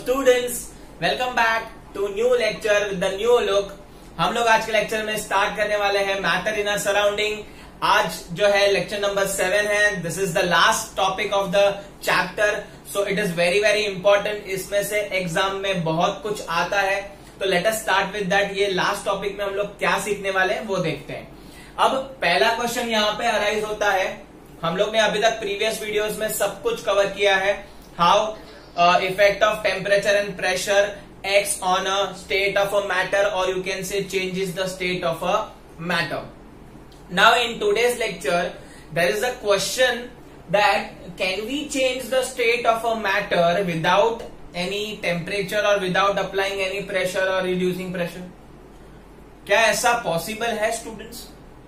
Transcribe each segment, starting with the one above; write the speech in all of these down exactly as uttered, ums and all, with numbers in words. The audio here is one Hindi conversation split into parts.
Students, welcome back to new lecture with the new look. हम लोग आज के लेक्चर में स्टार्ट करने वाले हैं मैटर इन आवर सराउंडिंग। आज जो है लेक्चर नंबर सेवन है। This is the last topic of the chapter, so it is very very important. इसमें से एग्जाम में बहुत कुछ आता है, तो let us start with that. ये लास्ट टॉपिक में हम लोग क्या सीखने वाले हैं वो देखते हैं। अब पहला क्वेश्चन यहाँ पे अराइज होता है। हम लोग ने अभी तक प्रीवियस वीडियोस में सब कुछ कवर किया है। How effect of temperature and pressure acts on a state of a matter, or you can say changes the state of a matter. Now in today's lecture there is a question that can we change the state of a matter without any temperature or without applying any pressure or reducing pressure? क्या ऐसा पॉसिबल है स्टूडेंट्स?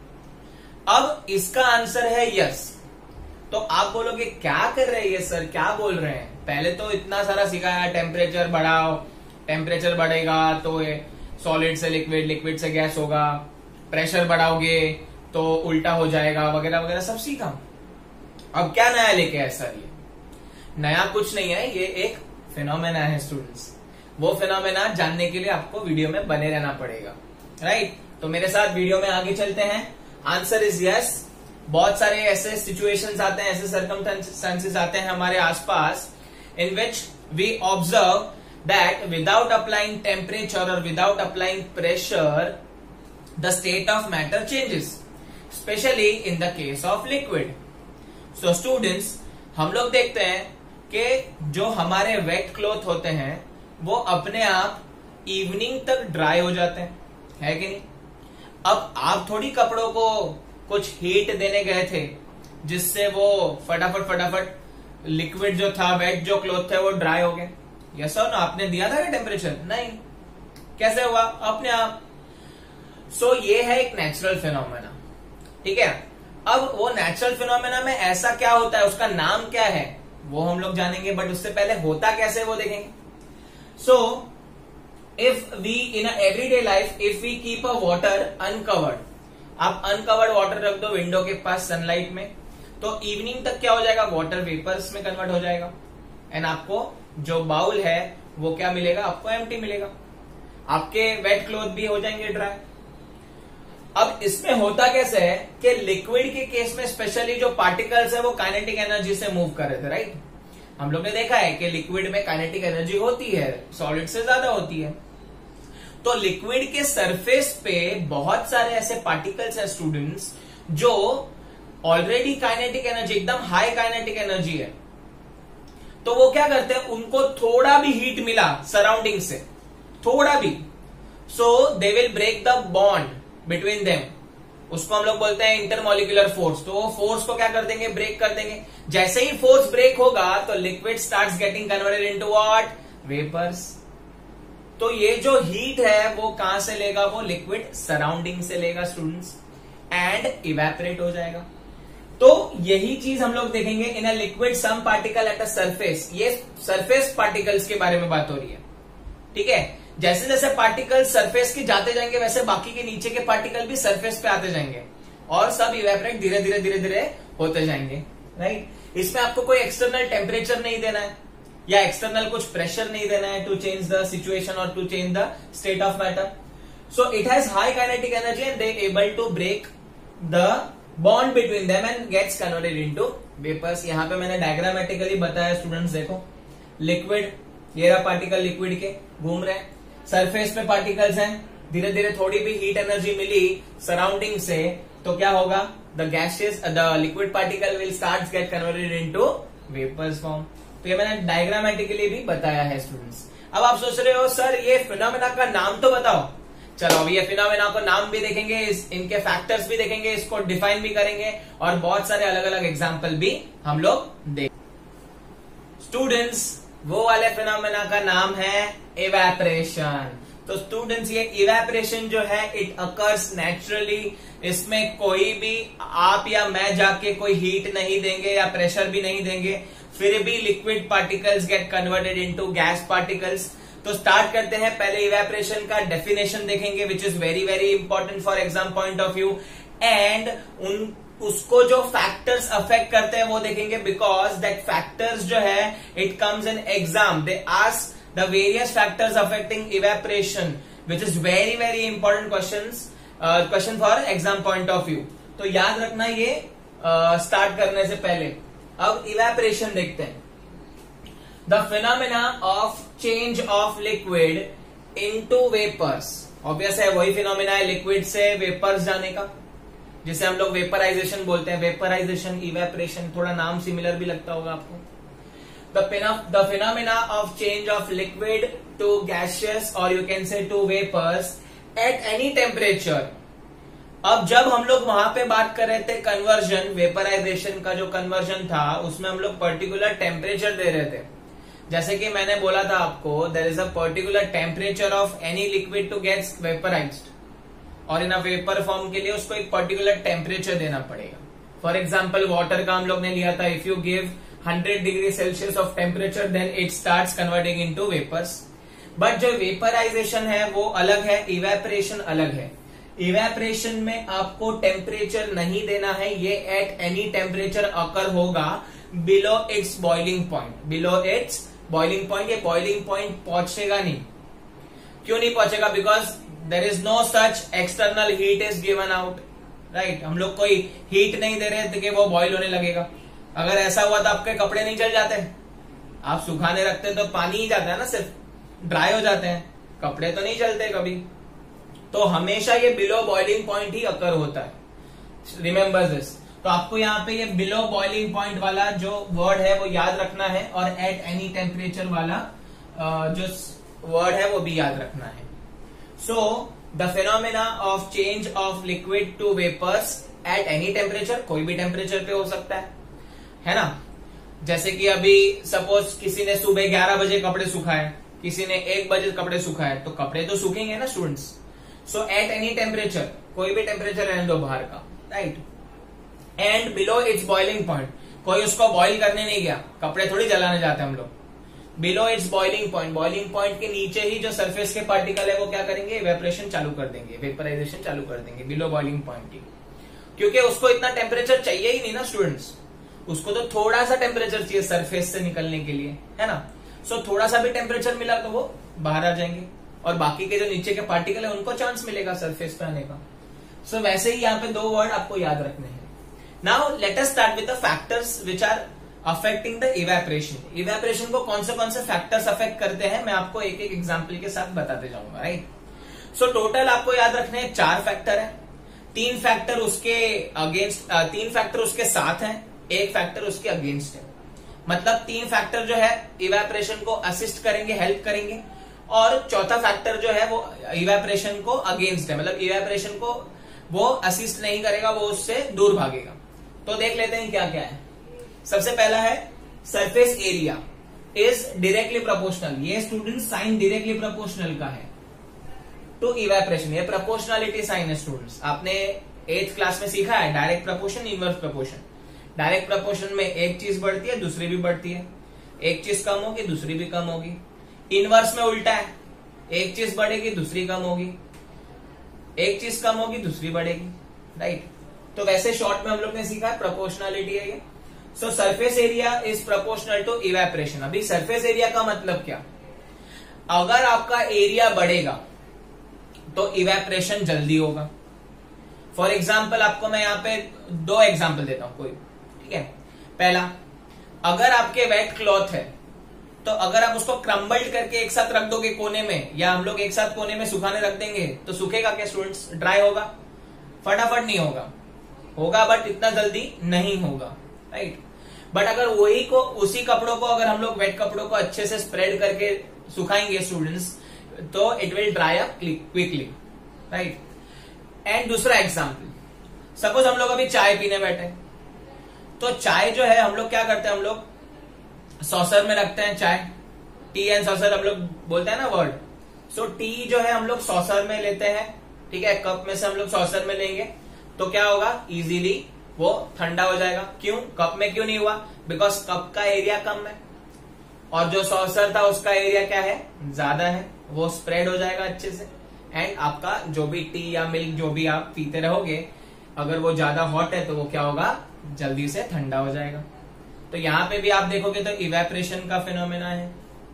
अब इसका आंसर है यस। तो आप बोलोगे क्या कर रहे हैं सर, क्या बोल रहे हैं? पहले तो इतना सारा सिखाया, टेम्परेचर बढ़ाओ, टेम्परेचर बढ़ेगा तो सॉलिड से लिक्विड, लिक्विड से गैस होगा, प्रेशर बढ़ाओगे तो उल्टा हो जाएगा, वगैरह वगैरह सब सीखा। अब क्या नया लेके आए सर? ये नया कुछ नहीं है, ये एक फिनोमेना है स्टूडेंट्स। वो फिनोमेना जानने के लिए आपको वीडियो में बने रहना पड़ेगा, राइट? तो मेरे साथ वीडियो में आगे चलते हैं। Answer is yes. बहुत सारे ऐसे सिचुएशंस आते हैं, ऐसे सर्कमस्टेंसेस आते हैं हमारे आसपास in which we observe that without applying temperature or without applying pressure the state of matter changes, especially in the case of liquid. So students, हम लोग देखते हैं कि जो हमारे वेट क्लॉथ होते हैं वो अपने आप इवनिंग तक ड्राई हो जाते हैं, है कि नहीं? अब आप थोड़ी कपड़ों को कुछ हीट देने गए थे जिससे वो फटाफट फटाफट लिक्विड जो था, वेट जो क्लॉथ थे वो ड्राई हो गए। यस और नो? आपने दिया था क्या टेम्परेचर? नहीं। कैसे हुआ? अपने आप। सो so, ये है एक नेचुरल फिनोमेना, ठीक है? अब वो नेचुरल फिनोमेना में ऐसा क्या होता है, उसका नाम क्या है वो हम लोग जानेंगे, बट उससे पहले होता कैसे वो देखेंगे। So if we in a everyday life if we keep a water uncovered, आप अनकवर्ड वाटर रख दो विंडो के पास सनलाइट में, तो इवनिंग तक क्या हो जाएगा? वाटर वेपर्स में कन्वर्ट हो जाएगा एंड आपको जो बाउल है वो क्या मिलेगा? आपको एम्प्टी मिलेगा। आपके वेट क्लॉथ भी हो जाएंगे ड्राई। अब इसमें होता कैसे है कि लिक्विड के केस में स्पेशली जो पार्टिकल्स है वो काइनेटिक एनर्जी से मूव कर रहे थे, राइट? हम लोग ने देखा है कि लिक्विड में काइनेटिक एनर्जी होती है, सॉलिड से ज्यादा होती है। तो लिक्विड के सरफेस पे बहुत सारे ऐसे पार्टिकल्स हैं स्टूडेंट्स जो ऑलरेडी काइनेटिक एनर्जी, एकदम हाई काइनेटिक एनर्जी है। तो वो क्या करते हैं, उनको थोड़ा भी हीट मिला सराउंडिंग से, थोड़ा भी, so they will break the bond between them. उसको हम लोग बोलते हैं इंटरमोलिकुलर फोर्स। तो वो फोर्स को क्या कर देंगे? ब्रेक कर देंगे। जैसे ही फोर्स ब्रेक होगा तो liquid starts getting converted into what? Vapours. तो ये जो हीट है वो कहां से लेगा? वो लिक्विड सराउंडिंग से लेगा स्टूडेंट्स, एंड इवेपोरेट हो जाएगा। तो यही चीज हम लोग देखेंगे in a liquid some particle at a surface. ये सरफेस पार्टिकल्स के बारे में बात हो रही है, ठीक है? जैसे जैसे पार्टिकल सरफेस के जाते जाएंगे वैसे बाकी के नीचे के पार्टिकल भी सरफेस पे आते जाएंगे और सब इवेपोरेट धीरे धीरे धीरे धीरे होते जाएंगे, राइट? इसमें आपको कोई एक्सटर्नल टेम्परेचर नहीं देना है या एक्सटर्नल कुछ प्रेशर नहीं देना है टू चेंज द सिचुएशन और to change the state of matter. So it has high kinetic energy and they able to break the bond between them and gets converted into vapours. यहां पे मैंने डायग्रामेटिकली बताया स्टूडेंट्स, देखो लिक्विड, ये रहा पार्टिकल लिक्विड के घूम रहे हैं, सरफेस पे पार्टिकल्स हैं, धीरे धीरे थोड़ी भी हीट एनर्जी मिली सराउंडिंग से तो क्या होगा? The gases, the liquid particle will start get converted into vapours form. तो ये मैंने डायग्रामेटिकली भी बताया है स्टूडेंट्स। अब आप सोच रहे हो सर ये फिनोमेना का नाम तो बताओ। चलो अभी ये फिनोमेना को नाम भी देखेंगे, इस, इनके फैक्टर्स भी देखेंगे, इसको डिफाइन भी करेंगे और बहुत सारे अलग अलग एग्जाम्पल भी हम लोग देखेंगे। स्टूडेंट्स, वो वाले फिनोमेना का नाम है इवेपोरेशन। तो स्टूडेंट्स ये इवेपोरेशन जो है इट अकर्स नेचुरली। इसमें कोई भी आप या मैं जाके कोई हीट नहीं देंगे या प्रेशर भी नहीं देंगे, फिर भी liquid particles get converted into gas particles. तो स्टार्ट करते हैं। पहले इवेपोरेशन का डेफिनेशन देखेंगे which is very very important for exam point of view, and उन उसको जो फैक्टर्स अफेक्ट करते हैं वो देखेंगे, बिकॉज दैट फैक्टर्स जो है it comes in exam, they ask the various factors affecting evaporation, which is very very important question question for exam point of view. तो याद रखना ये स्टार्ट uh, करने से पहले। अब इवेपोरेशन देखते हैं। The phenomena of change of liquid into vapours, obvious है वही फिनोमेना है लिक्विड से वेपर्स जाने का, जिसे हम लोग वेपराइजेशन बोलते हैं। वेपराइजेशन, इवेपोरेशन, थोड़ा नाम सिमिलर भी लगता होगा आपको। The phenomena of change of liquid to gaseous और you can say to vapours at any temperature. अब जब हम लोग वहां पे बात कर रहे थे कन्वर्जन, वेपराइजेशन का जो कन्वर्जन था उसमें हम लोग पर्टिकुलर टेम्परेचर दे रहे थे। जैसे कि मैंने बोला था आपको, there is a particular temperature of any liquid to get vaporised, और इन अ वेपर फॉर्म के लिए उसको एक पर्टिकुलर टेम्परेचर देना पड़ेगा। फॉर एग्जाम्पल वाटर का हम लोग ने लिया था, if you give hundred degree Celsius of temperature then it starts converting into vapours. But जो वेपराइजेशन है वो अलग है, इवेपोरेशन अलग है। इवेपोरेशन में आपको टेम्परेचर नहीं देना है, ये एट एनी टेम्परेचर अकर होगा below its boiling point. Below its boiling point, ये बॉइलिंग पॉइंट पहुंचेगा नहीं। क्यों नहीं पहुंचेगा? Because there is no such external heat is given out, right. हम लोग कोई हीट नहीं दे रहे थे कि वो बॉइल होने लगेगा। अगर ऐसा हुआ तो आपके कपड़े नहीं जल जाते? आप सुखाने रखते तो पानी ही जाता है ना, सिर्फ ड्राई हो जाते हैं, कपड़े तो नहीं जलते कभी। तो हमेशा ये बिलो बॉइलिंग पॉइंट ही अकर होता है, रिमेंबर दिस। तो आपको यहाँ पे ये बिलो बॉइलिंग पॉइंट वाला जो वर्ड है वो याद रखना है, और एट एनी टेम्परेचर वाला जो वर्ड है वो भी याद रखना है। So the phenomena of change of liquid to vapours at any temperature, कोई भी टेम्परेचर पे हो सकता है, है ना। जैसे कि अभी सपोज किसी ने सुबह ग्यारह बजे कपड़े सुखाए, किसी ने एक बजे कपड़े सुखाए, तो कपड़े तो सूखेंगे ना students. So at any temperature, कोई भी टेम्परेचर रहने दो बाहर का, right. And below its boiling point, कोई उसको बॉइल करने नहीं गया, कपड़े थोड़ी जलाने जाते हैं हम लोग। Below its boiling point, boiling point के नीचे ही जो सरफेस के पार्टिकल है वो क्या करेंगे? इवेपोरेशन चालू कर देंगे, वेपराइजेशन चालू कर देंगे बिलो बॉइलिंग पॉइंट की। क्योंकि उसको इतना टेम्परेचर चाहिए ही नहीं ना स्टूडेंट्स, उसको तो थोड़ा सा टेम्परेचर चाहिए सरफेस से निकलने के लिए, है ना। सो so, थोड़ा सा भी टेम्परेचर मिला तो वो बाहर आ जाएंगे, और बाकी के जो नीचे के पार्टिकल है उनको चांस मिलेगा सरफेस पे आने का। सो so, वैसे ही यहाँ पे दो वर्ड आपको याद रखने हैं। Now let us start with the factors which are affecting the evaporation. Evaporation को कौन से कौन से फैक्टर्स अफेक्ट करते हैं मैं आपको एक एक एग्जाम्पल के साथ बताते जाऊंगा, राइट। सो टोटल आपको याद रखने हैं चार फैक्टर है, तीन फैक्टर उसके अगेंस्ट, तीन फैक्टर उसके साथ हैं, एक फैक्टर उसके अगेंस्ट है। मतलब तीन फैक्टर जो है इवेपोरेशन को असिस्ट करेंगे, हेल्प करेंगे, और चौथा फैक्टर जो है वो इवेपोरेशन को अगेंस्ट है, मतलब इवेपोरेशन को वो असिस्ट नहीं करेगा, वो उससे दूर भागेगा। तो देख लेते हैं क्या क्या है। सबसे पहला है surface area is directly proportional. ये स्टूडेंट साइन डायरेक्टली प्रोपोर्शनल का है टू इवेपोरेशन, ये प्रोपोर्शनलिटी साइन है स्टूडेंट्स। आपने एट्थ क्लास में सीखा है direct proportion, inverse proportion. Direct proportion में एक चीज बढ़ती है दूसरी भी बढ़ती है, एक चीज कम होगी दूसरी भी कम होगी। इनवर्स में उल्टा है, एक चीज बढ़ेगी दूसरी कम होगी, एक चीज कम होगी दूसरी बढ़ेगी, राइट। तो वैसे शॉर्ट में हम लोग ने सीखा है प्रोपोर्शनलिटी है ये। So surface area is proportional to evaporation. अभी सरफेस एरिया का मतलब क्या? अगर आपका एरिया बढ़ेगा तो इवेपोरेशन जल्दी होगा। फॉर एग्जाम्पल आपको मैं यहाँ पे दो एग्जाम्पल देता हूं कोई, ठीक है। पहला, अगर आपके वेट क्लॉथ है तो अगर आप उसको क्रम्बल्ड करके एक साथ रख दोगे कोने में, या हम लोग एक साथ कोने में सुखाने रख देंगे, तो सूखेगा क्या स्टूडेंट्स? ड्राई होगा? फटाफट नहीं होगा, होगा बट इतना जल्दी नहीं होगा, राइट। बट अगर वही को उसी कपड़ों को अगर हम लोग वेट कपड़ों को अच्छे से स्प्रेड करके सुखाएंगे स्टूडेंट्स, तो it will dry up quickly, right. And दूसरा एग्जाम्पल, सपोज हम लोग अभी चाय पीने बैठे, तो चाय जो है हम लोग क्या करते हैं, हम लोग सॉसर में रखते हैं चाय, टी एंड सॉसर हम लोग बोलते हैं ना वर्ड। सो टी जो है हम लोग सॉसर में लेते हैं, ठीक है, कप में से हम लोग सॉसर में लेंगे, तो क्या होगा? इजीली वो ठंडा हो जाएगा। क्यों? कप में क्यों नहीं हुआ? बिकॉज कप का एरिया कम है, और जो सॉसर था उसका एरिया क्या है? ज्यादा है, वो स्प्रेड हो जाएगा अच्छे से। एंड आपका जो भी टी या मिल्क जो भी आप पीते रहोगे, अगर वो ज्यादा हॉट है तो वो क्या होगा? जल्दी से ठंडा हो जाएगा। तो यहां पे भी आप देखोगे तो इवेपोरेशन का फिनोमेना है,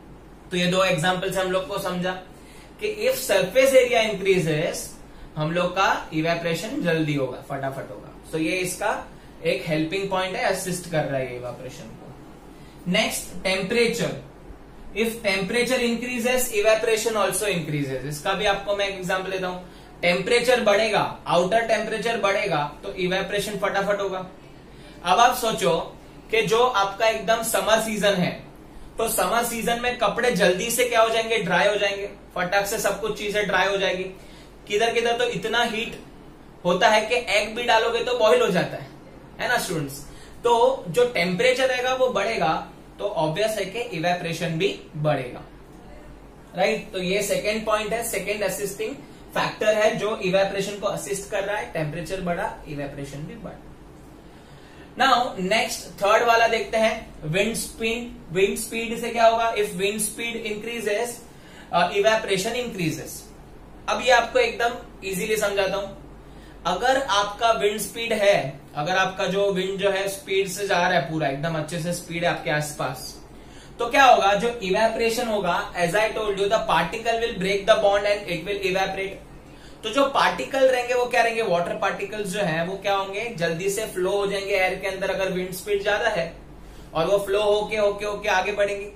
तो ये दो एग्जाम्पल से हम लोग को समझा कि इफ सरफेस एरिया इंक्रीजेस हम लोग का इवेपोरेशन जल्दी होगा, फटाफट होगा. सो so ये इसका एक हेल्पिंग पॉइंट है, असिस्ट कर रहा है इवेपोरेशन को. Next temperature. If temperature increases evaporation also increases. इसका भी आपको मैं एक एग्जाम्पल देता हूं. टेम्परेचर बढ़ेगा, आउटर टेम्परेचर बढ़ेगा तो इवेपोरेशन फटाफट होगा. अब आप सोचो कि जो आपका एकदम समर सीजन है तो समर सीजन में कपड़े जल्दी से क्या हो जाएंगे, ड्राई हो जाएंगे, फटाक से सब कुछ चीजें ड्राई हो जाएगी. किधर किधर तो इतना हीट होता है कि एग भी डालोगे तो बॉईल हो जाता है, है ना स्टूडेंट्स. तो जो टेम्परेचर रहेगा वो बढ़ेगा तो ऑब्वियस है कि इवेपोरेशन भी बढ़ेगा, राइट. तो ये सेकेंड पॉइंट है, सेकेंड असिस्टिंग फैक्टर है जो इवेपोरेशन को असिस्ट कर रहा है. टेम्परेचर बढ़ा, इवेपोरेशन भी बढ़ा. नाउ नेक्स्ट थर्ड वाला देखते हैं, विंड स्पीड. विंड स्पीड से क्या होगा, if wind speed increases evaporation increases. अब ये आपको एकदम इजीली समझाता हूं. अगर आपका विंड स्पीड है, अगर आपका जो विंड जो है स्पीड से जा रहा है, पूरा एकदम अच्छे से स्पीड है आपके आसपास, तो क्या होगा, जो इवेपोरेशन होगा, as I told you, the particle will break the bond and it will evaporate. तो जो पार्टिकल रहेंगे वो क्या रहेंगे, वाटर पार्टिकल्स जो है वो क्या होंगे, जल्दी से फ्लो हो जाएंगे एयर के अंदर अगर विंड स्पीड ज्यादा है, और वो फ्लो होके होके होके आगे बढ़ेंगे.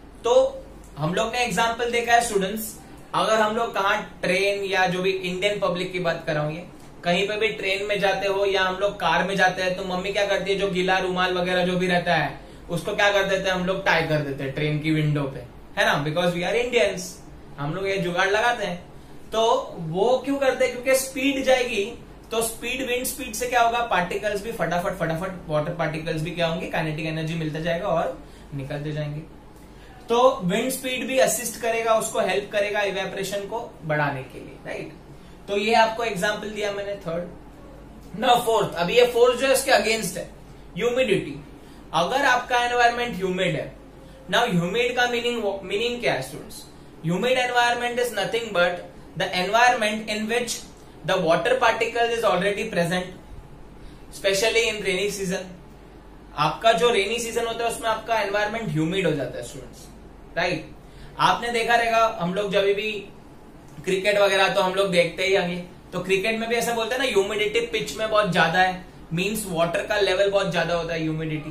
तो हम लोग ने एग्जाम्पल देखा है स्टूडेंट्स, अगर हम लोग कहा ट्रेन या जो भी इंडियन पब्लिक की बात कर रहा हूं, ये कहीं पे भी ट्रेन में जाते हो या हम लोग कार में जाते हैं तो मम्मी क्या करती है, जो गीला रुमाल वगैरह जो भी रहता है उसको क्या कर देते हैं हम लोग, टाई कर देते हैं ट्रेन की विंडो पे, है ना, बिकॉज वी आर इंडियंस, हम लोग ये जुगाड़ लगाते हैं. तो वो क्यों करते हैं, क्योंकि स्पीड जाएगी तो स्पीड, विंड स्पीड से क्या होगा, पार्टिकल्स भी फटाफट फटाफट वाटर पार्टिकल्स भी क्या होंगे, काइनेटिक एनर्जी मिलता जाएगा और निकलते जाएंगे. तो विंड स्पीड भी असिस्ट करेगा, उसको हेल्प करेगा इवेपोरेशन को बढ़ाने के लिए, राइट. तो ये आपको एग्जांपल दिया मैंने थर्ड. Now fourth. अब ये फोर्थ जो है इसके अगेंस्ट है, ह्यूमिडिटी. अगर आपका एनवायरमेंट ह्यूमिड है, नाउ ह्यूमिड का मीनिंग मीनिंग क्या है students, humid environment is nothing but the environment in which the water particle is already present, specially in rainy season. आपका जो रेनी सीजन होता है उसमें आपका एनवायरमेंट ह्यूमिड हो जाता है स्टूडेंट्स, राइट. आपने देखा रहेगा, हम लोग जब भी क्रिकेट वगैरह तो हम लोग देखते ही आगे, तो क्रिकेट में भी ऐसा बोलते हैं ना, ह्यूमिडिटी पिच में बहुत ज्यादा है, मींस वाटर का लेवल बहुत ज्यादा होता है, humidity.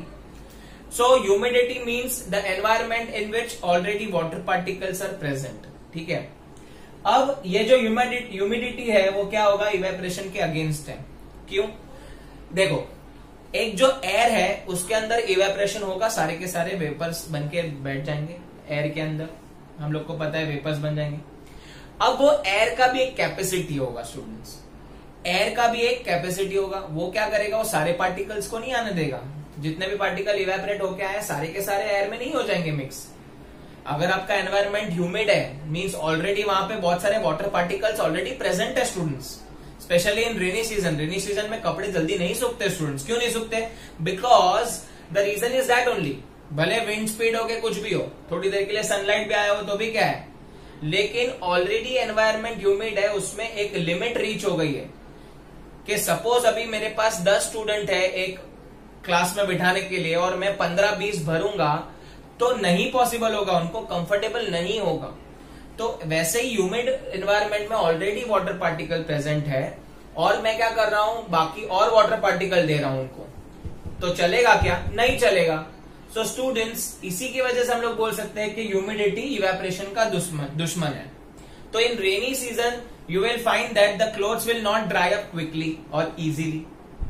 So humidity means the environment in which already water particles are present, ठीक है. अब ये जो ह्यूमिडिटी है वो क्या होगा, इवेपोरेशन के अगेंस्ट है. क्यों, देखो, एक जो एयर है उसके अंदर इवेपोरेशन होगा, सारे के सारे वेपर्स बन के बैठ जाएंगे एयर के अंदर, हम लोग को पता है वेपर्स बन जाएंगे. अब वो एयर का भी एक कैपेसिटी होगा स्टूडेंट्स, एयर का भी एक कैपेसिटी होगा. वो क्या करेगा, वो सारे पार्टिकल्स को नहीं आने देगा. जितने भी पार्टिकल इवेपोरेट होके आए सारे के सारे एयर में नहीं हो जाएंगे मिक्स. अगर आपका एनवायरमेंट ह्यूमिड है, मींस ऑलरेडी वहां पे बहुत सारे वाटर पार्टिकल्स ऑलरेडी प्रेजेंट है students, specially in rainy season. Rainy season में कपड़े जल्दी नहीं सूखते स्टूडेंट्स. क्यों नहीं सूखते, because the reason is that only. भले विंड स्पीड हो के कुछ भी हो, थोड़ी देर के लिए सनलाइट भी आया हो तो भी क्या है, लेकिन ऑलरेडी एनवायरमेंट ह्यूमिड है, उसमें एक लिमिट रीच हो गई है कि सपोज अभी मेरे पास दस स्टूडेंट है एक क्लास में बिठाने के लिए और मैं पंद्रह बीस भरूंगा तो नहीं पॉसिबल होगा, उनको कंफर्टेबल नहीं होगा. तो वैसे ही ह्यूमिड एनवायरमेंट में ऑलरेडी वाटर पार्टिकल प्रेजेंट है और मैं क्या कर रहा हूं, बाकी और वाटर पार्टिकल दे रहा हूं उनको, तो चलेगा क्या, नहीं चलेगा. सो so स्टूडेंट्स, इसी की वजह से हम लोग बोल सकते हैं कि ह्यूमिडिटी इवेपोरेशन का दुश्मन दुश्मन है. तो in rainy season you will find that the clothes will not dry up quickly और इजीली,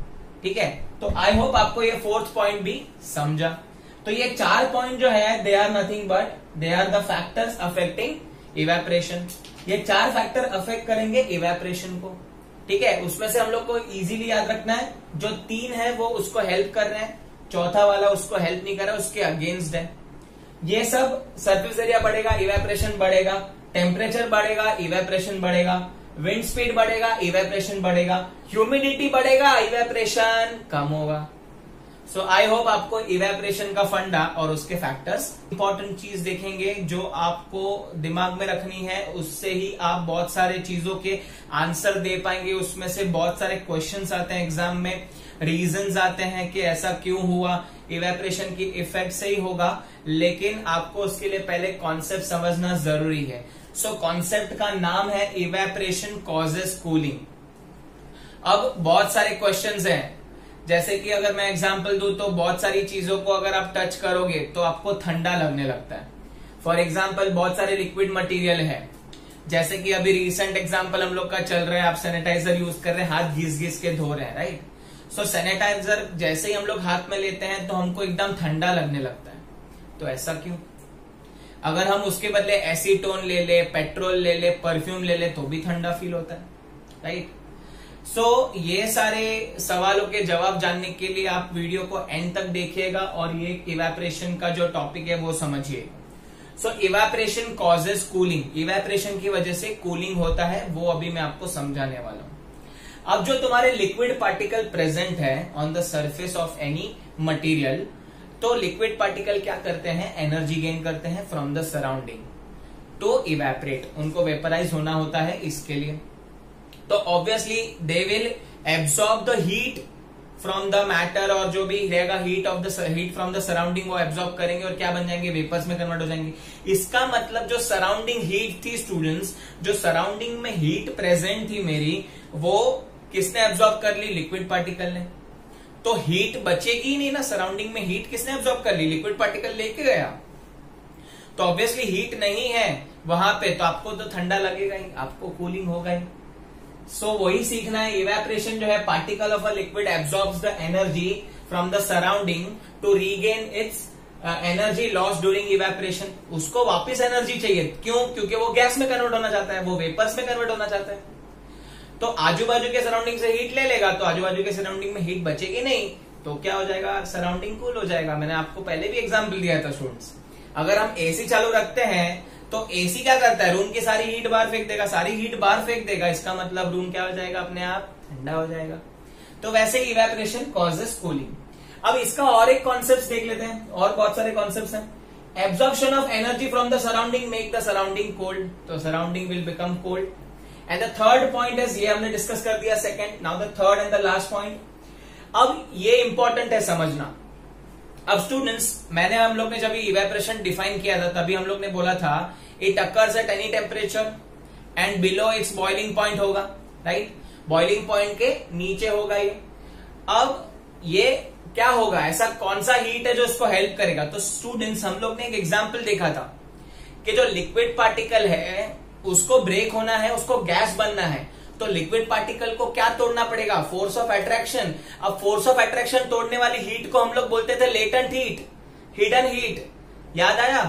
ठीक है. तो आई होप आपको ये फोर्थ पॉइंट भी समझा. तो ये चार पॉइंट जो है they are nothing but they are the factors affecting evaporation. ये चार फैक्टर अफेक्ट करेंगे इवेपोरेशन को, ठीक है. उसमें से हम लोग को इजीली याद रखना है, जो तीन है वो उसको हेल्प कर रहे हैं, चौथा वाला उसको हेल्प नहीं कर रहा, उसके अगेंस्ट है. ये सब सरफेस एरिया बढ़ेगा, इवेपोरेशन बढ़ेगा, टेम्परेचर बढ़ेगा, इवेपोरेशन बढ़ेगा, विंड स्पीड बढ़ेगा, इवेपोरेशन बढ़ेगा, ह्यूमिडिटी बढ़ेगा, इवेपोरेशन कम होगा. सो आई होप आपको इवेपोरेशन का फंडा और उसके फैक्टर्स, इंपॉर्टेंट चीज देखेंगे जो आपको दिमाग में रखनी है, उससे ही आप बहुत सारे चीजों के आंसर दे पाएंगे। उसमें से बहुत सारे क्वेश्चंस आते हैं एग्जाम में, रीजंस आते हैं कि ऐसा क्यों हुआ, इवेपोरेशन की इफेक्ट से ही होगा, लेकिन आपको उसके लिए पहले कॉन्सेप्ट समझना जरूरी है। सो so, कॉन्सेप्ट का नाम है इवेपोरेशन कॉजेस कूलिंग। अब बहुत सारे क्वेश्चंस हैं, जैसे कि अगर मैं एग्जांपल दूं तो बहुत सारी चीजों को अगर आप टच करोगे तो आपको ठंडा लगने लगता है। फॉर एग्जांपल बहुत सारे लिक्विड मटेरियल है, जैसे कि अभी रिसेंट एग्जांपल हम लोग का चल रहा है, आप सैनिटाइजर यूज कर रहे हैं, हाथ घिस घिस के धो रहे हैं, राइट। सो सैनिटाइजर जैसे ही हम लोग हाथ में लेते हैं तो हमको एकदम ठंडा लगने लगता है। तो ऐसा क्यों? अगर हम उसके बदले एसीटोन ले ले, पेट्रोल ले ले, परफ्यूम ले ले तो भी ठंडा फील होता है, राइट। सो so, ये सारे सवालों के जवाब जानने के लिए आप वीडियो को एंड तक देखिएगा और ये इवेपोरेशन का जो टॉपिक है वो समझिए। So evaporation causes cooling, evaporation की वजह से कूलिंग होता है, वो अभी मैं आपको समझाने वाला हूं। अब जो तुम्हारे लिक्विड पार्टिकल प्रेजेंट है on the surface of any material, तो लिक्विड पार्टिकल क्या करते हैं, एनर्जी गेन करते हैं from the surrounding to evaporate, उनको वेपराइज होना होता है इसके लिए। तो obviously they will absorb the heat from the matter, और जो भी रहेगा heat of the heat from the surrounding वो एब्सॉर्ब करेंगे और क्या बन जाएंगे, वेपर्स में कन्वर्ट हो जाएंगे। इसका मतलब जो सराउंडिंग हीट थी स्टूडेंट्स, जो सराउंडिंग में हीट प्रेजेंट थी मेरी, वो किसने एब्सॉर्ब कर ली, लिक्विड पार्टिकल ने। तो हीट बचेगी नहीं ना, सराउंडिंग में हीट किसने एब्सॉर्ब कर ली, लिक्विड पार्टिकल लेके गया। तो ऑब्वियसली हीट नहीं है वहां पे, तो आपको तो ठंडा लगेगा ही, आपको कूलिंग होगा ही। सो so, वही सीखना है। इवेपोरेशन जो है, particle of a liquid absorbs the energy from the surrounding to regain its energy loss during evaporation. उसको वापस एनर्जी चाहिए, क्यों? क्योंकि वो गैस में कन्वर्ट होना चाहता है, वो वेपर्स में कन्वर्ट होना चाहता है। तो आजू बाजू के सराउंडिंग से हीट ले लेगा तो आजू बाजू के सराउंडिंग में हीट बचेगी नहीं, तो क्या हो जाएगा, सराउंडिंग कूल हो जाएगा। मैंने आपको पहले भी एग्जाम्पल दिया था स्टूडेंट्स, अगर हम एसी चालू रखते हैं तो एसी क्या करता है, रूम की सारी हीट बाहर फेंक देगा, सारी हीट बाहर फेंक देगा, इसका मतलब रूम क्या हो जाएगा, अपने आप ठंडा हो जाएगा। तो वैसे ही इवेपोरेशन कॉजेस कूलिंग। अब इसका और एक कॉन्सेप्ट देख लेते हैं, और बहुत सारे कॉन्सेप्ट्स हैं। Absorption of energy from the surrounding make the surrounding cold, तो surrounding will become cold. And the third point is, ये हमने डिस्कस कर दिया second, now the third and the last point. अब ये इंपॉर्टेंट है समझना। अब स्टूडेंट्स, मैंने हम लोग ने जब इवेपोरेशन डिफाइन किया था तभी हम लोग ने बोला था it occurs at any temperature and below its boiling point होगा, राइट। बॉइलिंग पॉइंट के नीचे होगा ये। अब ये क्या होगा, ऐसा कौन सा हीट है जो इसको हेल्प करेगा? तो स्टूडेंट्स, हम लोग ने एक एग्जांपल देखा था कि जो लिक्विड पार्टिकल है उसको ब्रेक होना है, उसको गैस बनना है, तो लिक्विड पार्टिकल को क्या तोड़ना पड़ेगा, फोर्स ऑफ अट्रैक्शन। अब फोर्स ऑफ अट्रैक्शन तोड़ने वाली हीट को हम लोग बोलते थे लेटेंट हीट, हिडन हीट। याद आया?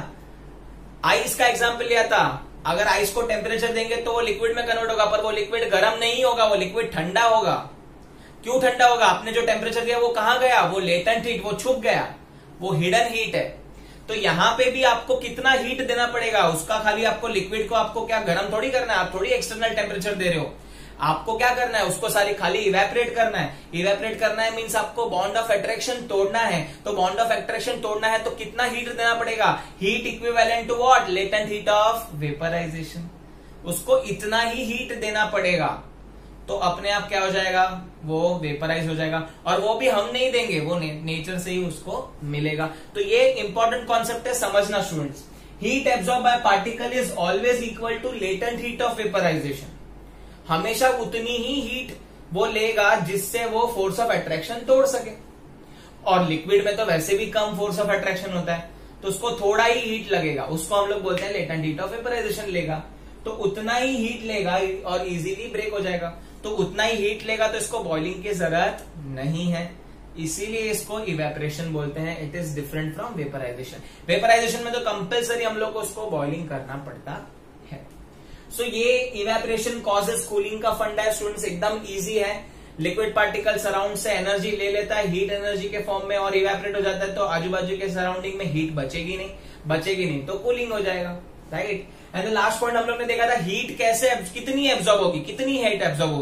आइस का एग्जांपल लिया था, अगर आइस को टेम्परेचर देंगे तो वो लिक्विड में कन्वर्ट होगा, पर वो लिक्विड गर्म नहीं होगा, वो लिक्विड ठंडा होगा। क्यों ठंडा होगा? आपने जो टेम्परेचर दिया वो कहां गया, वो लेटेंट हीट, वो छुप गया, वो हिडन हीट है। तो यहां पे भी आपको कितना हीट देना पड़ेगा, उसका खाली आपको लिक्विड को आपको क्या गर्म थोड़ी करना है, आप थोड़ी एक्सटर्नल टेम्परेचर दे रहे हो, आपको क्या करना है, उसको सारी खाली इवेपोरेट करना है। इवेपोरेट करना है मींस आपको बॉन्ड ऑफ अट्रैक्शन तोड़ना है, तो बॉन्ड ऑफ अट्रैक्शन तोड़ना है तो कितना हीट देना पड़ेगा, heat equivalent to what, latent heat of vaporisation. उसको इतना ही हीट देना पड़ेगा, तो अपने आप क्या हो जाएगा, वो वेपराइज हो जाएगा। और वो भी हम नहीं देंगे, वो ने, नेचर से ही उसको मिलेगा। तो ये इंपॉर्टेंट कॉन्सेप्ट है, समझना students. Heat absorb by particle is always equal to latent heat of vaporisation. हमेशा उतनी ही हीट वो लेगा जिससे वो फोर्स ऑफ अट्रैक्शन तोड़ सके। और लिक्विड में तो वैसे भी कम फोर्स ऑफ अट्रैक्शन होता है, तो उसको थोड़ा ही हीट लगेगा, उसको हम लोग बोलते हैं लेटेंट हीट ऑफ वेपराइजेशन लेगा। तो उतना ही हीट लेगा और इजीली ब्रेक हो जाएगा। तो उतना ही हीट लेगा तो इसको बॉइलिंग की जरूरत नहीं है, इसीलिए इसको इवेपोरेशन बोलते हैं। It is different from vaporisation. Vaporisation में तो कंपल्सरी हम लोग को उसको बॉइलिंग करना पड़ता है। सो so, ये इवेपोरेशन कॉजेस कूलिंग का फंडा है स्टूडेंट्स, एकदम इजी है। लिक्विड पार्टिकल सराउंड से एनर्जी ले लेता है हीट एनर्जी के फॉर्म में और इवेपोरेट हो जाता है, तो आजू बाजू के सराउंडिंग में हीट बचेगी नहीं, बचेगी नहीं तो कूलिंग हो जाएगा, right. And the last point हम लोग ने देखा था हीट कैसे, कितनी एब्जॉर्ब होगी, कितनी हीट एब्जॉर्ब होगी।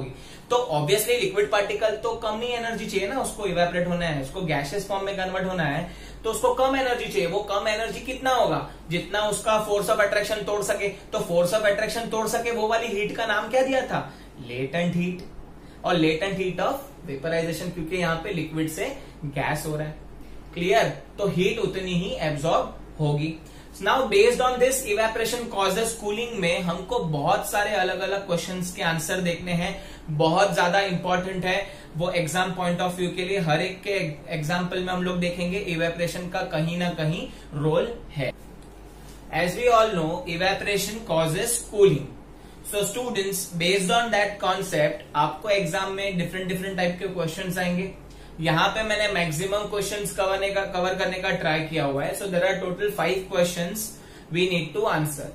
तो ऑब्वियसली लिक्विड पार्टिकल तो कम ही एनर्जी चाहिए ना, उसको इवेपोरेट होना है, उसको गैसियस फॉर्म में कन्वर्ट होना है, तो उसको कम एनर्जी चाहिए। वो कम एनर्जी कितना होगा, जितना उसका फोर्स ऑफ अट्रैक्शन तोड़ सके। तो फोर्स ऑफ अट्रैक्शन तोड़ सके वो वाली हीट का नाम क्या दिया था, लेटेंट हीट। और लेटेंट हीट ऑफ वेपराइजेशन, क्योंकि यहाँ पे लिक्विड से गैस हो रहा है। क्लियर, तो हीट उतनी ही एब्जॉर्ब होगी। Now based on this evaporation causes cooling में हमको बहुत सारे अलग अलग क्वेश्चंस के आंसर देखने हैं, बहुत ज्यादा इंपॉर्टेंट है वो एग्जाम पॉइंट ऑफ व्यू के लिए। हर एक के एग्जाम्पल में हम लोग देखेंगे इवेपोरेशन का कहीं ना कहीं रोल है। As we all know evaporation causes cooling, so students based on that concept आपको एग्जाम में डिफरेंट डिफरेंट टाइप के क्वेश्चंस आएंगे। यहाँ पे मैंने मैक्सिमम क्वेश्चंस कवर का कवर करने का ट्राई किया हुआ है। So there are total five questions we need to answer,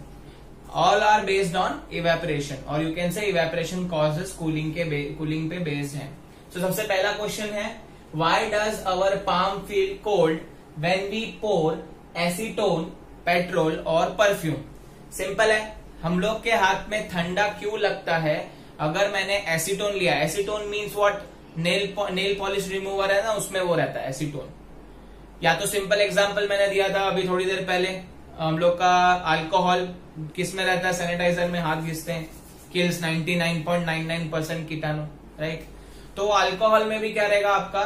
all are based on evaporation, और you can say evaporation causes cooling के कूलिंग पे बेस्ड है। सो so, सबसे पहला क्वेश्चन है, why does our palm feel cold when we pour acetone, petrol और परफ्यूम। सिंपल है, हम लोग के हाथ में ठंडा क्यों लगता है अगर मैंने एसीटोन लिया। Acetone means what, nail nail polish remover है ना, उसमें वो रहता है एसीटोन। या तो सिंपल एग्जांपल मैंने दिया था अभी थोड़ी देर पहले, हम लोग का अल्कोहल किस में रहता है, सैनिटाइजर में हाथ घिसते हैं, kills ninety nine point nine nine percent कीटाणु, राइट। तो अल्कोहल में भी क्या रहेगा आपका,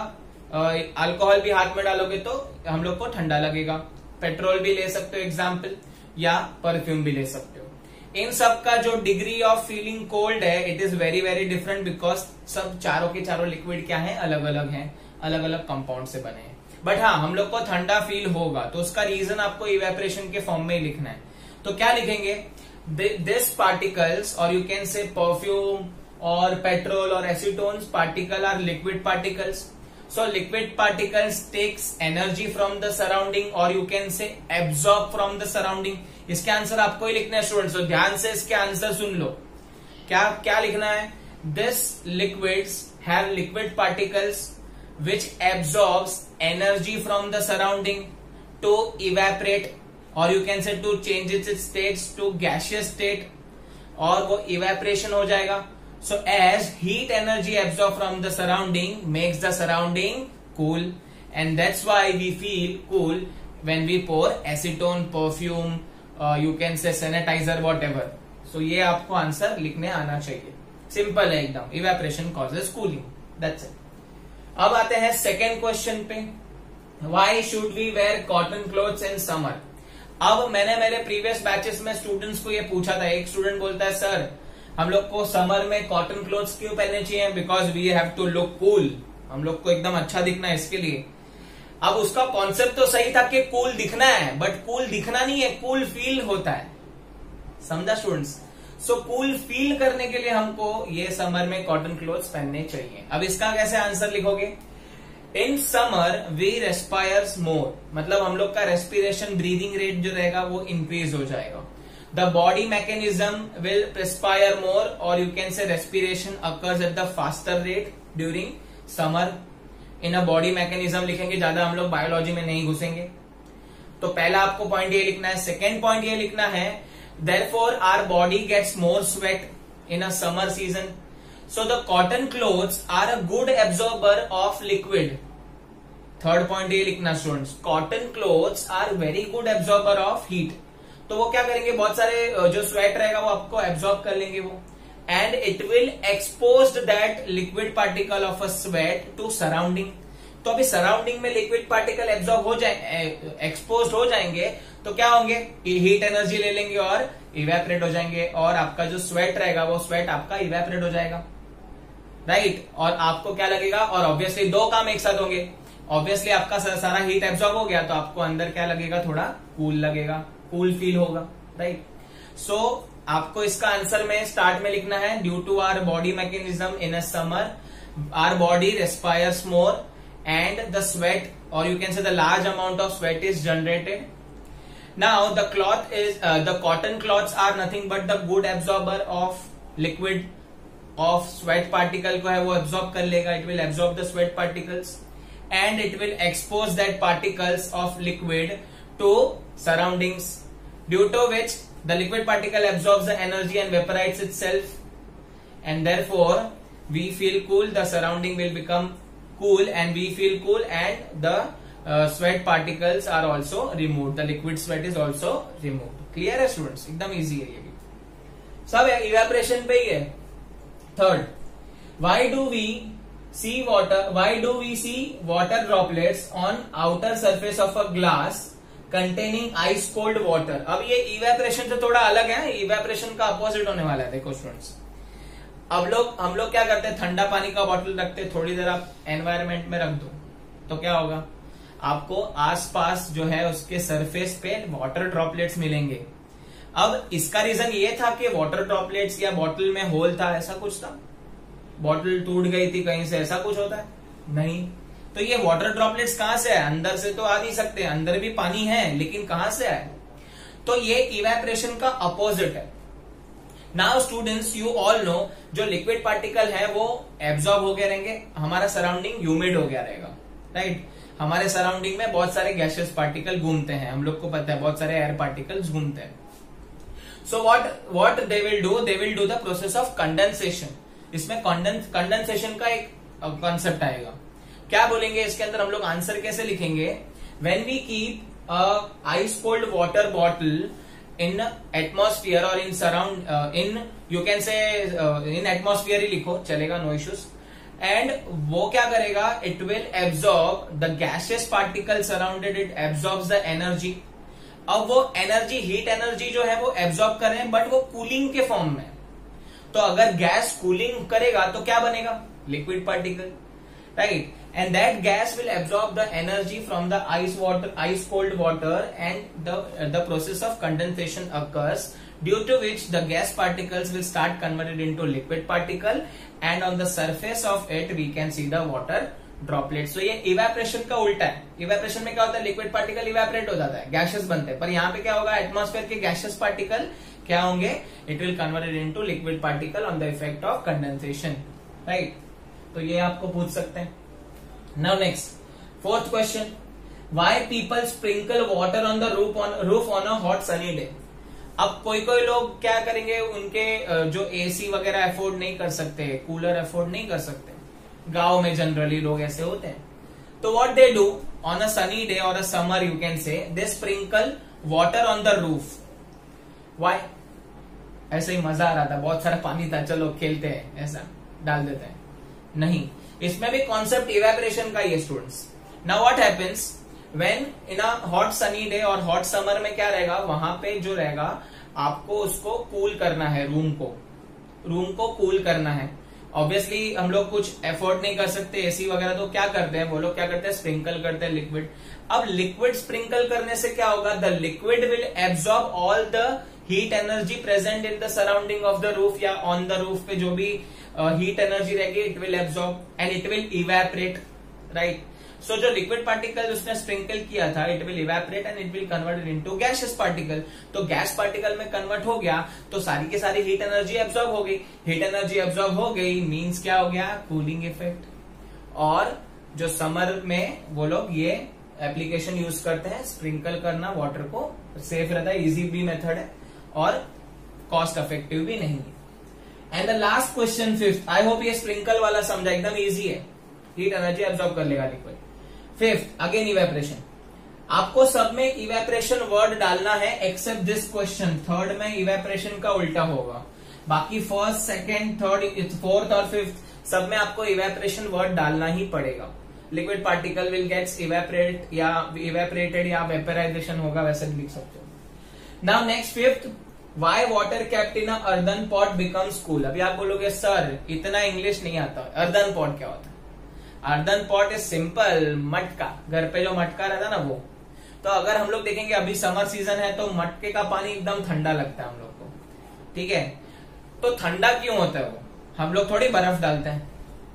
अल्कोहल भी हाथ में डालोगे तो हम लोग को ठंडा लगेगा। पेट्रोल भी ले सकते हो एग्जाम्पल, या परफ्यूम भी ले सकते हो। इन सब का जो डिग्री ऑफ फीलिंग कोल्ड है it is very very different, because सब चारों के चारों लिक्विड क्या है, अलग अलग हैं, अलग अलग कंपाउंड से बने हैं। बट हाँ, हम लोग को ठंडा फील होगा तो उसका रीजन आपको इवेपोरेशन के फॉर्म में ही लिखना है। तो क्या लिखेंगे, दिस पार्टिकल्स, और यू कैन से परफ्यूम और पेट्रोल और acetones particle are liquid particles. So liquid particles takes energy from the surrounding, और you can say absorb from the surrounding. इसके आंसर आपको ही लिखना है स्टूडेंट्स, तो ध्यान से इसके आंसर सुन लो। क्या क्या लिखना है, this liquids have liquid particles which absorbs energy from the surrounding to evaporate, और you can say to change its states to gaseous state, और वो इवेपोरेशन हो जाएगा। So as heat energy absorb from the surrounding makes the surrounding cool, and that's why we feel cool when we pour acetone, perfume, you can say sanitiser, whatever. सो ये आपको आंसर लिखने आना चाहिए, सिंपल है एकदम, evaporation causes cooling, that's it. अब आते हैं सेकेंड क्वेश्चन पे, why should we wear cotton clothes in summer. अब मैंने मेरे प्रीवियस बैचेस में स्टूडेंट्स को ये पूछा था, एक स्टूडेंट बोलता है सर हम लोग को समर में कॉटन क्लोथ्स क्यों पहनने चाहिए, because we have to look cool, हम लोग को एकदम अच्छा दिखना है इसके लिए। अब उसका कॉन्सेप्ट तो सही था कि कूल दिखना है, बट कूल दिखना नहीं है, कूल फील होता है, समझा स्टूडेंट्स। सो कूल फील करने के लिए हमको ये समर में कॉटन क्लोथ्स पहनने चाहिए। अब इसका कैसे आंसर लिखोगे, in summer we respires more, मतलब हम लोग का रेस्पिरेशन ब्रीदिंग रेट जो रहेगा वो इंक्रीज हो जाएगा। The body mechanism will respire more, और you can say respiration occurs at the faster rate during summer. In a body mechanism लिखेंगे, ज्यादा हम लोग बायोलॉजी में नहीं घुसेंगे। तो पहला आपको पॉइंट ये लिखना है। सेकेंड पॉइंट ये लिखना है, therefore our body gets more sweat in a summer season, so the cotton clothes are a good absorber of liquid. Third point ये लिखना students, cotton clothes are very good absorber of heat. तो वो क्या करेंगे, बहुत सारे जो स्वेट रहेगा वो आपको एब्जॉर्ब कर लेंगे वो, and it will expose that liquid particle of a sweat to surrounding। तो अभी सराउंडिंग में लिक्विड पार्टिकल एब्जॉर्ब हो जाए, एक्सपोज हो जाएंगे, तो क्या होंगे, हीट एनर्जी ले लेंगे और इवेपोरेट हो जाएंगे, और आपका जो स्वेट रहेगा वो स्वेट आपका इवेपोरेट हो जाएगा, राइट। और आपको क्या लगेगा, और ऑब्वियसली दो काम एक साथ होंगे, ऑब्वियसली आपका सारा हीट एब्जॉर्ब हो गया तो आपको अंदर क्या लगेगा, थोड़ा कूल लगेगा, कूल फील होगा, राइट। सो आपको इसका आंसर में स्टार्ट में लिखना है, due to our body mechanism in a summer our body respires more and the sweat, और you can say the large amount of sweat is generated. Now the cloth is the cotton clothes are nothing but the good absorber of liquid, of sweat particle को है वो एब्जॉर्ब कर लेगा, it will absorb the sweat particles and it will expose that particles of liquid to surroundings, due to which the liquid particle absorbs the energy and vaporizes itself, and therefore we feel cool, the surrounding will become cool and we feel cool, and the uh, sweat particles are also removed. The liquid sweat is also removed. Clear है students? एकदम easy है ये भी. सब evaporation पे ही है. Third, why do we see water? Why do we see water droplets on outer surface of a glass containing ice cold water? अब ये evaporation से थोड़ा अलग है. evaporation का opposite होने वाला है. देखो स्टूडेंट्स, अब लोग हम लोग क्या करते हैं, ठंडा पानी का बॉटल रखते हैं, थोड़ी देर आप एनवायरमेंट में रख दो तो क्या होगा, आपको आसपास जो है उसके सरफेस पे वाटर ड्रॉपलेट्स मिलेंगे. अब इसका रीजन ये था कि वाटर ड्रॉपलेट्स या बॉटल में होल था, ऐसा कुछ था, बॉटल टूट गई थी कहीं से, ऐसा कुछ होता है नहीं. तो ये वाटर ड्रॉपलेट्स कहां से आए, अंदर से तो आ नहीं सकते, अंदर भी पानी है लेकिन कहां से आए, तो ये इवेपोरेशन का अपोजिट है. Now students, you all know, जो लिक्विड पार्टिकल है वो एब्जॉर्ब हो गए रहेंगे, हमारा सराउंडिंग ह्यूमिड हो गया रहेगा, राइट. हमारे सराउंडिंग में बहुत सारे गैसियस पार्टिकल घूमते हैं, हम लोग को पता है बहुत सारे एयर पार्टिकल्स घूमते हैं. So what what they will do, they will do the process of condensation. इसमें कंडेंसेशन का एक कॉन्सेप्ट आएगा. क्या बोलेंगे इसके अंदर, हम लोग आंसर कैसे लिखेंगे, when we keep a ice cold water bottle in atmosphere or in surround uh, in you can say uh, in atmosphere ही लिखो चलेगा, no issues. and वो क्या करेगा, it will absorb the gaseous particle surrounded, it absorbs the energy. अब वो एनर्जी, हीट एनर्जी जो है वो एब्जॉर्ब कर रहे हैं बट वो कूलिंग के फॉर्म में. तो अगर गैस कूलिंग करेगा तो क्या बनेगा, liquid particle, right. And that gas will absorb the energy from the ice water, ice cold water, and the uh, the process of condensation occurs, due to which the gas particles will start converted into liquid particle, and on the surface of it we can see the water droplets. So ये evaporation का उल्टा है. evaporation में क्या होता है, liquid particle evaporate हो जाता है, gaseous बनते हैं, पर यहाँ पे क्या होगा, atmosphere के gaseous particle क्या होंगे, it will converted into liquid particle on the effect of condensation, right. तो ये आपको पूछ सकते हैं. Now next, fourth question, why people sprinkle water on the roof on roof on a hot sunny day? अब कोई कोई लोग क्या करेंगे, उनके जो एसी वगैरह अफोर्ड नहीं कर सकते, कूलर अफोर्ड नहीं कर सकते, गांव में जनरली लोग ऐसे होते हैं, तो what they do on a sunny day और a summer you can say, they sprinkle water on the roof. Why, ऐसे ही मजा आ रहा था, बहुत सारा पानी था, चलो खेलते हैं, ऐसा डाल देते हैं, नहीं. इसमें भी कॉन्सेप्ट इवेपोरेशन का ही है students. Now what happens when in a hot sunny day और हॉट समर में क्या रहेगा, वहां पे जो रहेगा आपको उसको कूल करना है, रूम को रूम को कूल करना है. ऑब्वियसली हम लोग कुछ एफोर्ड नहीं कर सकते एसी वगैरह, तो क्या करते हैं वो लोग, क्या करते हैं, स्प्रिंकल करते हैं लिक्विड. अब लिक्विड स्प्रिंकल करने से क्या होगा, the liquid will absorb all the heat energy present in the surrounding of the roof, या ऑन द रूफ पे जो भी हीट एनर्जी रहेगी, it will absorb and it will evaporate, right. So जो लिक्विड पार्टिकल उसने स्प्रिंकल किया था, it will evaporate and it will converted into gaseous particle. तो गैस पार्टिकल में कन्वर्ट हो गया तो सारी की सारी हीट एनर्जी एब्सॉर्ब हो गई. हीट एनर्जी एब्सॉर्ब हो गई मींस क्या हो गया, कूलिंग इफेक्ट. और जो समर में वो लोग ये एप्लीकेशन यूज करते हैं, स्प्रिंकल करना वाटर को, सेफ रहता है, इजी भी मेथड है और कॉस्ट इफेक्टिव भी नहीं है. And the last question fifth, I hope ये स्प्रिंकल वाला समझा, एकदम इजी है, हीट एनर्जी एब्सॉर्ब कर लेगा लिक्विड. Fifth, again evaporation. आपको सब में इवेपोरेशन वर्ड डालना है एक्सेप्ट दिस क्वेश्चन. थर्ड में इवेपोरेशन का उल्टा होगा, बाकी फर्स्ट, सेकेंड, थर्ड, फोर्थ और फिफ्थ सब में आपको इवेपोरेशन वर्ड डालना ही पड़ेगा. Liquid particle will gets evaporate या इवेपोरेटेड या वेपराइजेशन होगा, वैसे भी लिख सकते हो. Now next fifth, why water kept in earthen pot becomes cool. अभी आप बोलोगे सर इतना इंग्लिश नहीं आता, अर्दन पॉट क्या होता है. अर्दन पॉट इज सिंपल, मटका, घर पे जो मटका रहता है ना वो. तो अगर हम लोग देखेंगे अभी समर सीजन है तो मटके का पानी एकदम ठंडा लगता है हम लोग को, ठीक है. तो ठंडा क्यों होता है वो, हम लोग थोड़ी बर्फ डालते हैं,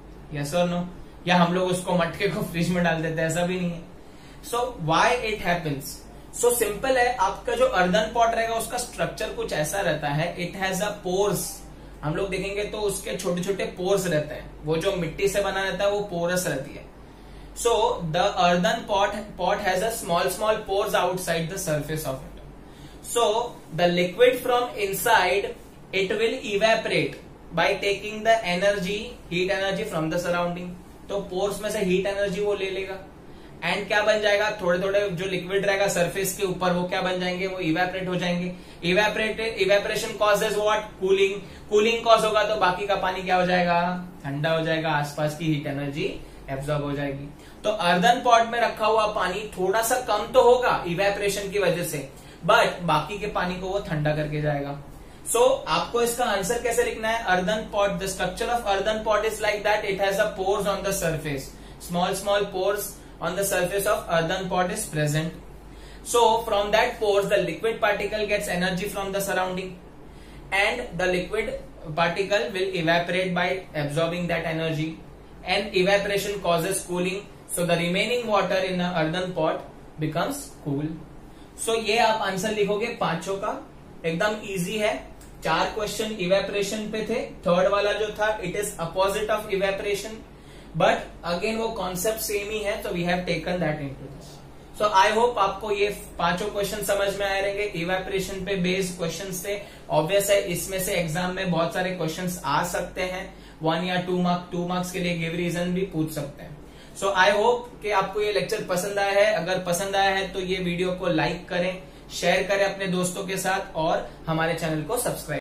यस और नो, या हम लोग उसको मटके को फ्रिज में डाल देते हैं, ऐसा भी नहीं है. So why it happens, so simple है. आपका जो अर्दन पॉट रहेगा उसका स्ट्रक्चर कुछ ऐसा रहता है, इट हैज अ पोर्स. हम लोग देखेंगे तो उसके छोटे छोटे पोर्स रहते हैं, वो जो मिट्टी से बना रहता है वो पोरस रहती है. So the earthen pot pot has a small small pores outside the surface of it. So the liquid from inside it will evaporate, by taking the energy, heat energy from the surrounding. तो पोर्स में से हीट एनर्जी वो ले लेगा एंड क्या बन जाएगा, थोड़े थोड़े जो लिक्विड रहेगा सरफेस के ऊपर वो क्या बन जाएंगे, वो इवेपोरेट हो जाएंगे। Evaporate evaporation causes what, cooling. Cooling cause होगा तो बाकी का पानी क्या हो जाएगा, ठंडा हो जाएगा, आसपास की हीट एनर्जी एब्जॉर्ब हो जाएगी। तो अर्दन पॉट में रखा हुआ पानी थोड़ा सा कम तो होगा इवेपोरेशन की वजह से, बट बाकी के पानी को वो ठंडा करके जाएगा। सो so, आपको इसका आंसर कैसे लिखना है, earthen pot, the structure of earthen pot is like that, it has a pores on the surface, small small pores on the surface of earthen pot is present. So from that pores the liquid particle gets energy from the surrounding and the liquid particle will evaporate by absorbing that energy, and evaporation causes cooling, so the remaining water in the earthen pot becomes cool. So ये आप आंसर लिखोगे पांचों का, एकदम इजी है। चार क्वेश्चन इवेपोरेशन पे थे, थर्ड वाला जो था it is opposite of evaporation, but again वो कॉन्सेप्ट सेम ही है, तो we have taken that into this. So I hope आपको ये पांचों क्वेश्चन समझ में आए रहेंगे। इवेपोरेशन पे बेस्ड क्वेश्चंस थे, ऑब्वियस है इसमें से एग्जाम में बहुत सारे क्वेश्चंस आ सकते हैं, वन या टू मार्क टू मार्क्स के लिए गिव रीजन भी पूछ सकते हैं। सो आई होप कि आपको ये लेक्चर पसंद आया है। अगर पसंद आया है तो ये वीडियो को लाइक करें, शेयर करें अपने दोस्तों के साथ और हमारे चैनल को सब्सक्राइब